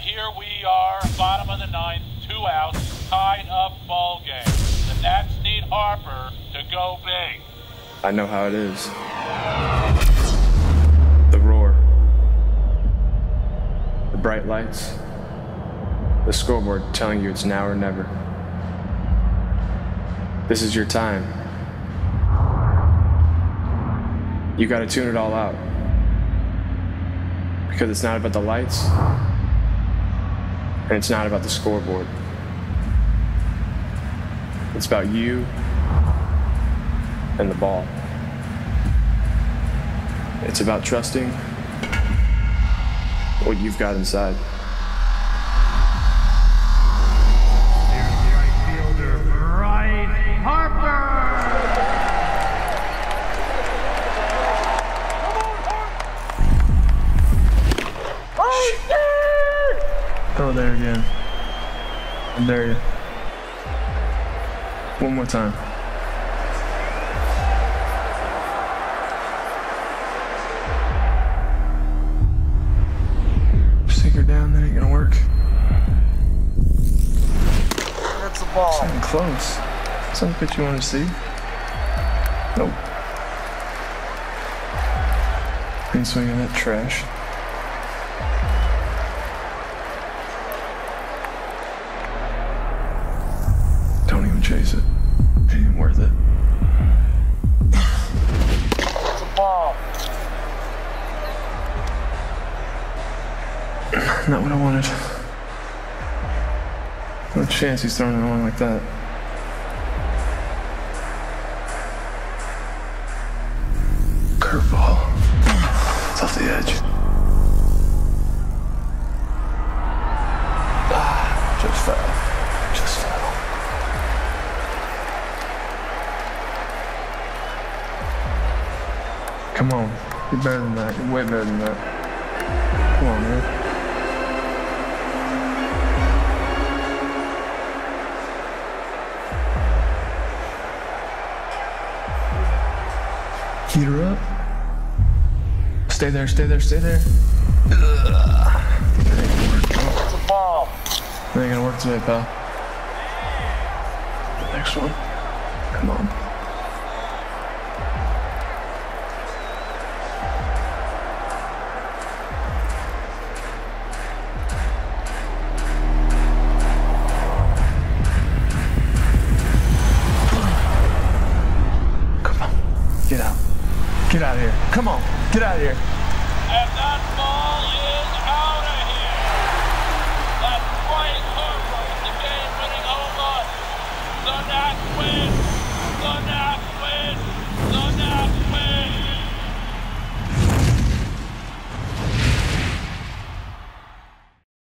here we are, bottom of the ninth, 2 outs, tied up ball game. The Nats need Harper to go big. I know how it is. The roar. The bright lights. The scoreboard telling you it's now or never. This is your time. You gotta tune it all out. Because it's not about the lights, and it's not about the scoreboard. It's about you and the ball. It's about trusting what you've got inside. Here's the right fielder, Bryce Harper! Go there again. I dare you. One more time. Stick her down, that ain't gonna work. That's the ball. It's not close. Some pitch you want to see? Nope. Ain't swinging that trash. Don't even chase it. It ain't worth it. That's the ball. Not what I wanted. No chance he's throwing it on like that. Curveball. It's off the edge. Just fell. Just fell. Come on. You're better than that. You're way better than that. Come on, man. Heat her up. Stay there, stay there, stay there. That's the ball. That ain't gonna work today, pal. The next one. Come on. Come on. Get out. Get out of here. Come on. Get out of here. And that ball is